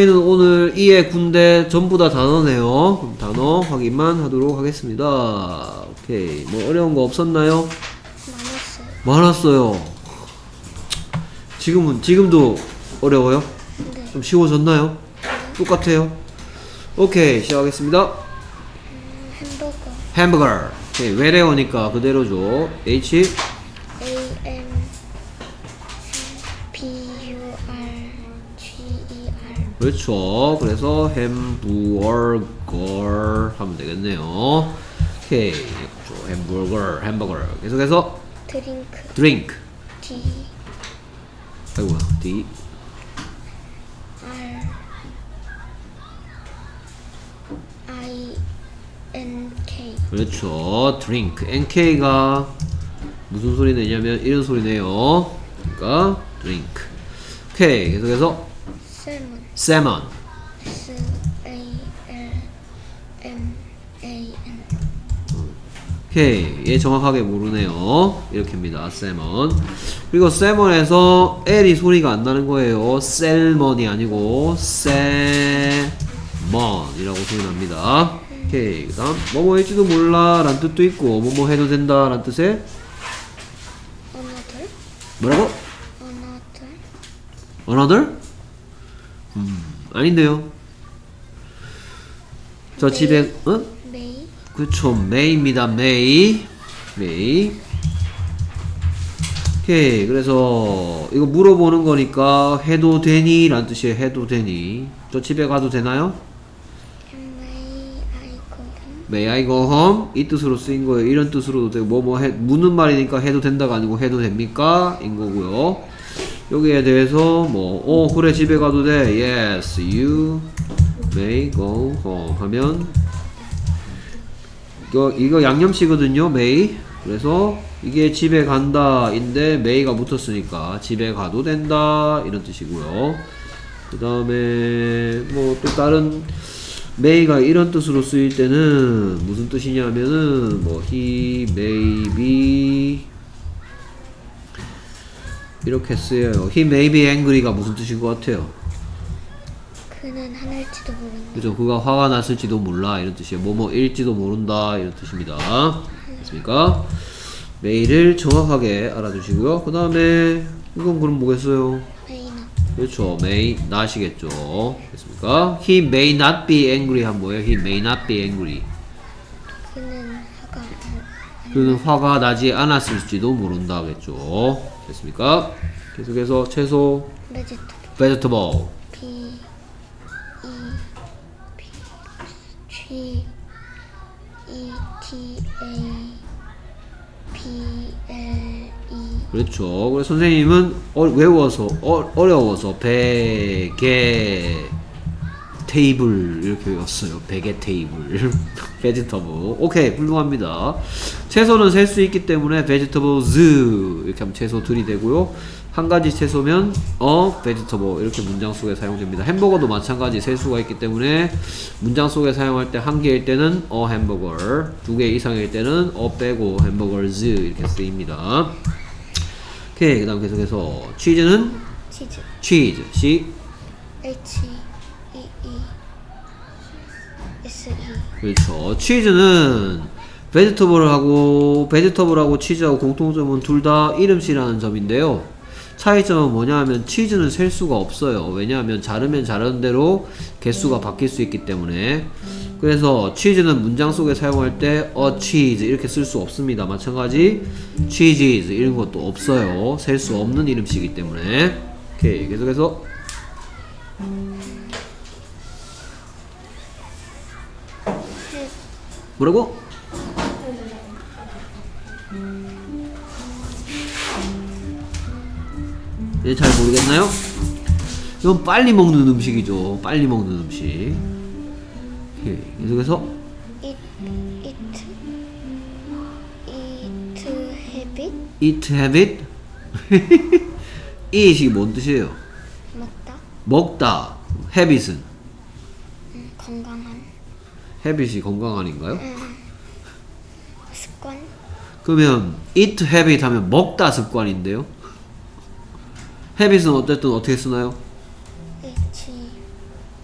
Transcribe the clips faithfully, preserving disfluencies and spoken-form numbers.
저희는 오늘 이해 군대 전부 다 단어네요. 그럼 단어 확인만 하도록 하겠습니다. 오케이. 뭐 어려운 거 없었나요? 많았어요. 많았어요. 지금은 지금도 어려워요? 네. 좀 쉬워졌나요? 네. 똑같아요. 오케이, 시작하겠습니다. 음, 햄버거. 햄버거. 오케이, 외래어니까 그대로죠. H A M B U R G E R. 그렇죠. 그래서 햄버거 하면 되겠네요. 오케이, 그렇죠. 햄버거, 햄버거. 계속해서 드링크. drink. D 아이고야, D. R I N K. 그렇죠. drink. Nk가 무슨 소리 내냐면 이런 소리 내요. 그러니까 drink. 오케이, 계속해서 Salmon. salmon. S A L M A N. 오케이, 얘 정확하게 모르네요. 이렇게입니다. salmon. 그리고 salmon에서 L이 소리가 안 나는 거예요. salmon이 아니고 salmon이라고 소리 납니다. 오케이, 그 다음 뭐뭐 할지도 몰라 라는 뜻도 있고 뭐뭐 해도 된다 라는 뜻의 Another. 뭐라고? Another. another? 음, 아닌데요. 저 집에 어? May. 그쵸, may입니다. may. may. 오케이, 그래서 이거 물어보는 거니까 해도 되니? 라는 뜻이에요. 해도 되니? 저 집에 가도 되나요? May I go home? May I go home? 이 뜻으로 쓰인 거예요. 이런 뜻으로도 되고 뭐 뭐 해, 묻는 말이니까 해도 된다가 아니고 해도 됩니까? 인 거고요. 여기에 대해서 뭐 어 그래 집에 가도 돼. Yes, you may go home 하면 이거, 이거 양념치거든요. may. 그래서 이게 집에 간다 인데 may가 붙었으니까 집에 가도 된다 이런 뜻이고요. 그 다음에 뭐 또 다른 may가 이런 뜻으로 쓰일 때는 무슨 뜻이냐면은 뭐 he may be 이렇게 쓰여요. he may be angry가 무슨 뜻인 것 같아요? 그는 하늘지도 모른다. 그죠? 그가 화가 났을지도 몰라 이런 뜻이에요. 뭐뭐일지도 모른다 이런 뜻입니다. 됐습니까? may를 정확하게 알아두시고요. 그 다음에 이건 그럼 뭐겠어요? May not. 그렇죠. may not이겠죠. 됐습니까? he may not be angry 한 뭐예요? he may not be angry. 그는 화가 그는 화가 나지 않았을지도 모른다 하겠죠. 됐습니까? 계속해서 채소 vegetable. vegetable. B E P G E T A B L E. 그렇죠. 그래서 선생님은 어, 외워서 어, 어려워서 베개 테이블 이렇게 외웠어요. 베개 테이블 vegetable. 오케이, 훌륭합니다. 채소는 셀 수 있기 때문에 vegetables 이렇게 하면 채소들이 되고요. 한 가지 채소면 어 vegetable 이렇게 문장 속에 사용됩니다. 햄버거도 마찬가지 셀 수가 있기 때문에 문장 속에 사용할 때 한 개일 때는 어 햄버거, 두 개 이상일 때는 어 빼고 hamburgers 이렇게 쓰입니다. 오케이, 그 다음 계속해서 치즈는 치즈. cheese, C H E E S E. 그렇죠. 치즈는 vegetable하고 vegetable하고 치즈하고 공통점은 둘 다 이름씨라는 점인데요. 차이점은 뭐냐 하면 치즈는 셀 수가 없어요. 왜냐하면 자르면 자르는 대로 개수가 바뀔 수 있기 때문에. 그래서 치즈는 문장 속에 사용할 때 a cheese 이렇게 쓸 수 없습니다. 마찬가지 cheeses 이런 것도 없어요. 셀 수 없는 이름씨이기 때문에. 오케이, 계속해서 뭐라고? 예, 잘 모르겠나요? 이건 빨리 먹는 음식이죠. 빨리 먹는 음식. 예, 계속해서 Eat, eat, eat habit. eat habit. eat이 뭔 뜻이에요? 먹다. 먹다. habit은 음, 건강한. habit이 건강한인가요? 음, 습관. 그러면 eat habit 하면 먹다 습관인데요. habit은 어쨌든 어떻게 쓰나요? H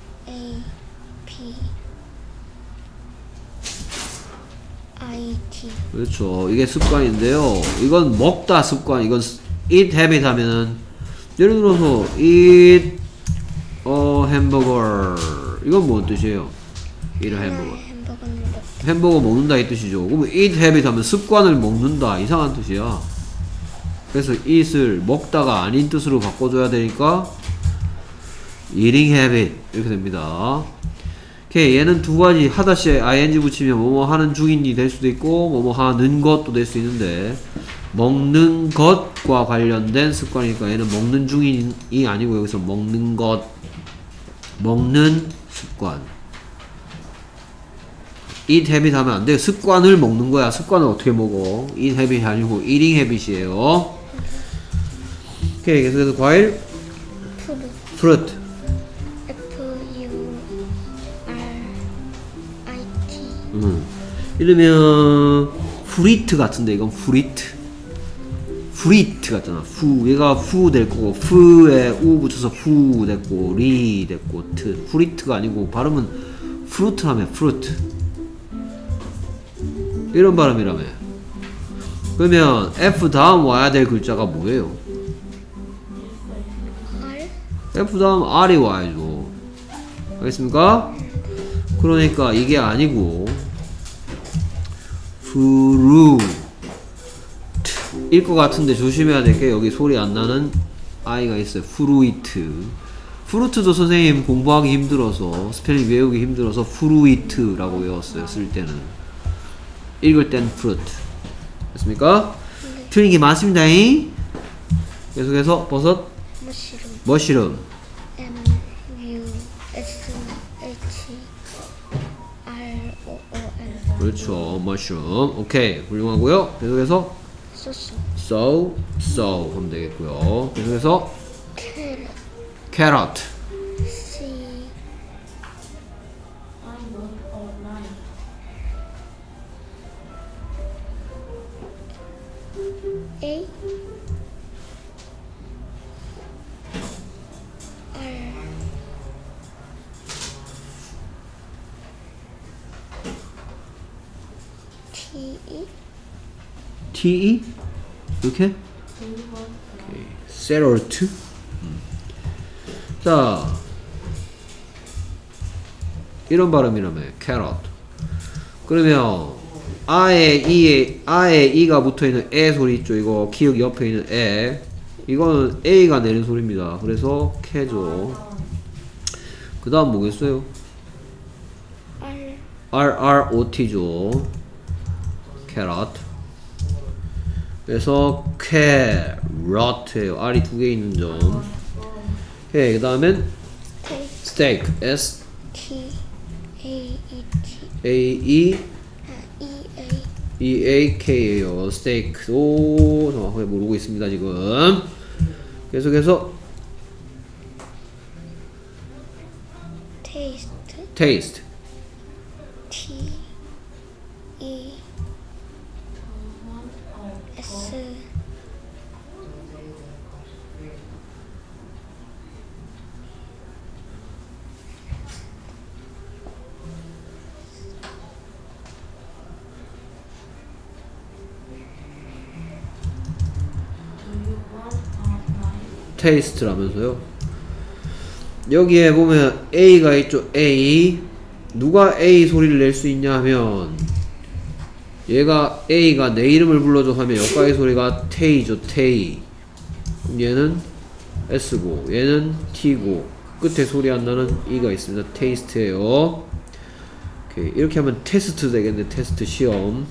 I T. 그렇죠. 이게 습관인데요. 이건 먹다 습관. 이건 eat habit 하면은 예를 들어서 eat a hamburger. 이건 뭔 뜻이에요? eat a hamburger. 하나의 햄버거를 먹. 햄버거 먹는다 이 뜻이죠. 그럼 eat habit 하면 습관을 먹는다 이상한 뜻이야. 그래서 eat을 먹다가 아닌 뜻으로 바꿔줘야 되니까 eating habit 이렇게 됩니다. 오케이, 얘는 두 가지 하다시에 ing 붙이면 뭐뭐 하는 중인이 될 수도 있고 뭐뭐 하는 것도 될 수 있는데 먹는 것과 관련된 습관이니까 얘는 먹는 중인이 아니고 여기서 먹는 것, 먹는 습관. eat habit 하면 안 돼요. 습관을 먹는 거야. 습관을 어떻게 먹어? eat habit이 아니고 eating habit이에요. 오케이, 계속해서 과일 푸드. fruit. F U R I T. 음. 이러면 fruit 같은데 이건 fruit. fruit 같잖아. 푸. 얘가 푸 될 거고 푸에 우 붙여서 푸 됐고 리 됐고 트. fruit가 아니고 발음은 fruit 하면 fruit. 이런 발음이라며. 그러면 F 다음 와야 될 글자가 뭐예요? R. F 다음 R이 와야죠. 알겠습니까? 그러니까 이게 아니고 fruit 일 것 같은데 조심해야 될 게 여기 소리 안 나는 I가 있어요. fruit. fruit도 선생님 공부하기 힘들어서 스펠링 외우기 힘들어서 fruit라고 외웠어요. 쓸 때는. 읽을 땐 fruit. 됐습니까? 네. 틀린 게 많습니다잉. 계속해서 버섯 머시룸. 머시룸. M U S H R O O M. 그렇죠. 머시룸. 오케이. 훌륭하고요. 계속해서 소스. so so 하면 되겠고요. 계속해서 캐럿. carrot. C A R T E T-E? 이렇게? 오케이. carrot. 음. 자, 이런 발음이라며. carrot. 그러면 아에 이에 아에 이가 붙어있는 에 소리 있죠. 이거 기역 옆에 있는 에. 이거는 A가 내는 소리입니다. 그래서 캐죠. 그 다음 뭐겠어요? R R R O T죠. carrot. 그래서 carrot예요. R이 두 개 있는 점. 오케이. 그 다음엔 T steak. S T A E T A E 아, E A E A K예요. steak도 정확하게 모르고 있습니다 지금. 계속해서 taste taste. T E S taste라면서요. 여기에 보면 A가 있죠. A. 누가 A 소리를 낼 수 있냐 하면 얘가 A가 내 이름을 불러줘 하면 여기까지 소리가 테이죠. 테이. 그럼 얘는 S고 얘는 T고 끝에 소리 안 나는 E가 있습니다. 테이스트예요. 오케이. 이렇게 하면 테스트 되겠네. 테스트 시험.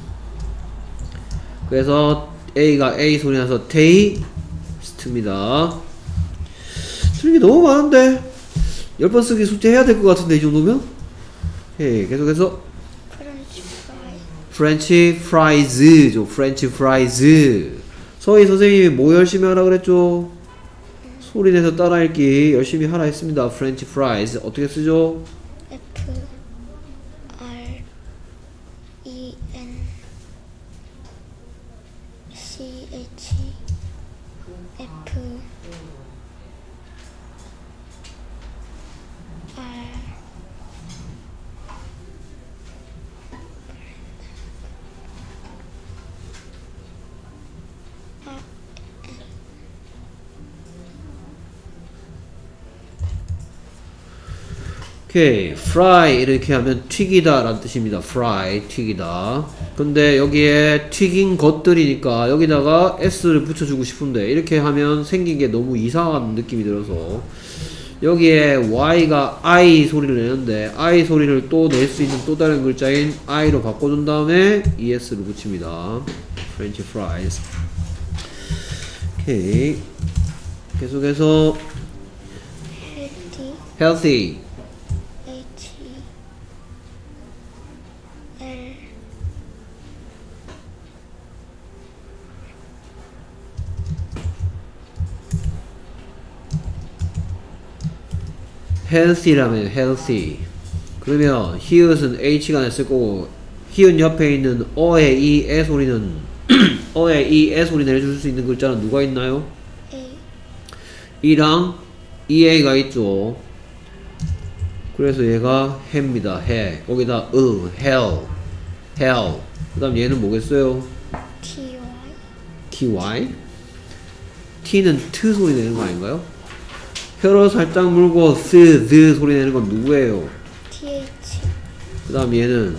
그래서 A가 A 소리 나서 테이스트입니다. 틀린 게 너무 많은데 열 번 쓰기 숙제 해야 될 것 같은데 이 정도면? 오케이. 계속해서 프렌치 프라이 프렌치 프라이즈죠. 프렌치 프라이즈. 서희 선생님이 뭐 열심히 하라 그랬죠? 소리 내서 따라 읽기 열심히 하라 했습니다. 프렌치 프라이즈 어떻게 쓰죠? F R E N C H F R 오케이, fry 이렇게 하면 튀기다 라는 뜻입니다. fry, 튀기다. 근데 여기에 튀긴 것들이니까 여기다가 s를 붙여주고 싶은데 이렇게 하면 생긴 게 너무 이상한 느낌이 들어서 여기에 y가 I 소리를 내는데 I 소리를 또 낼 수 있는 또 다른 글자인 I로 바꿔준 다음에 es를 붙입니다. French fries. 오케이. 계속해서 healthy, healthy. H L healthy라면 healthy. 그러면 히읗은 h가 냈을 거고 히읗 옆에 있는 어의 이 에 소리는 어의 이 에 소리 내줄 수 있는 글자는 누가 있나요? A 이랑 이에이가 있죠. 그래서 얘가 해입니다. 해. 거기다 으, hell, hell. 그 다음 얘는 뭐겠어요? T Y ty? t는 트 소리 내는 거 아닌가요? 혀로 살짝 물고 스, 드 소리 내는 건 누구예요? T H 그 다음 얘는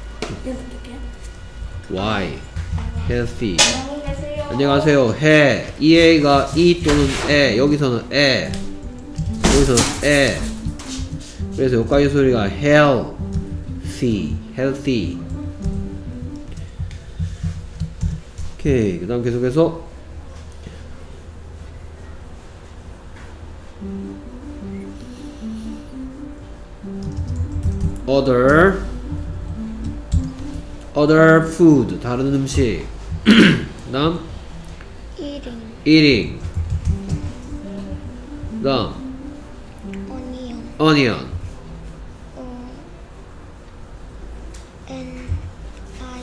y, healthy. 안녕하세요. 해. 이에이가 이 또는 에. 여기서는 에. 여기서는 에. 그래서 여기까지 소리가 healthy, healthy. 오케이. 그 다음 계속해서 other, other food. 다른 음식. 그 다음 eating eating. 그 다음 onion onion. O N I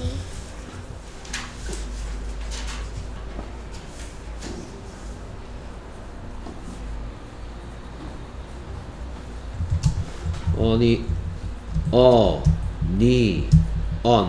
어니 어 니 언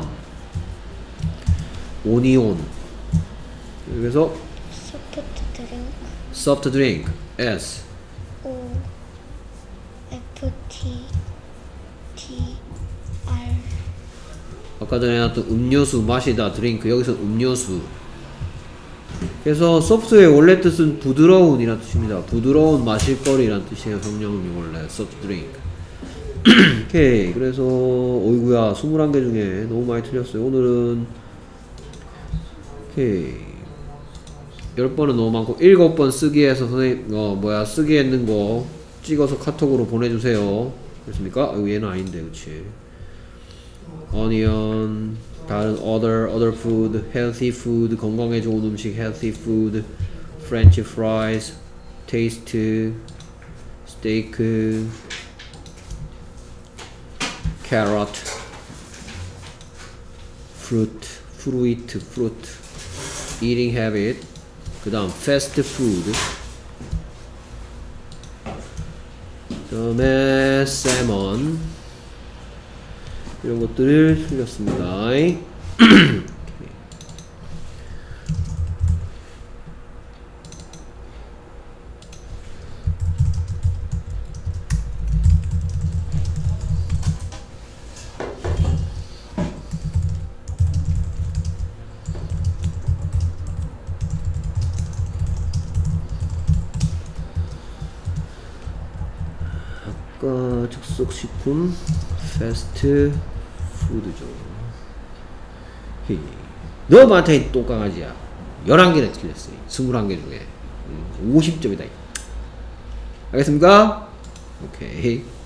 오니온. 그래서 soft drink soft drink S O F T T R 아까 전에 나왔던 음료수 마시다 드링크. 여기서 음료수. 그래서 소프트의 원래 뜻은 부드러운이란 뜻입니다. 부드러운 마실거리란 뜻이에요. 형용이 원래 soft drink. 오케이. 그래서 어이구야 스물한 개 중에 너무 많이 틀렸어요. 오늘은 오케이 열 번은 너무 많고 일곱 번 쓰기 해서 선생님 어 뭐야 쓰기 했는 거 찍어서 카톡으로 보내주세요. 됐습니까? 어, 얘는 아닌데 그치. onion 다른 other other food healthy food 건강에 좋은 음식 healthy food French fries taste steak carrot fruit fruit fruit eating habit 그 다음 fast food 그 다음에 salmon 이런 것들을 틀렸습니다. 아까 즉석식품 패스트 푸드죠. 너 많다 똥강아지야. 열한 개나 틀렸어. 스물한 개 중에 오십 점이다. 알겠습니까? 오케이.